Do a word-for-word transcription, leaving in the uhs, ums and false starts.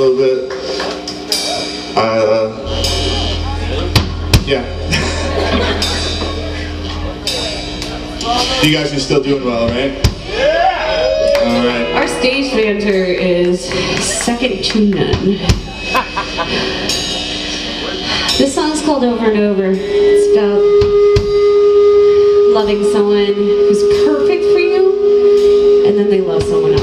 little bit. Uh, yeah. You guys are still doing well, right? Yeah! All right. Our stage banter is second to none. This song's called Over and Over. It's about loving someone who's perfect for you, and then they love someone else.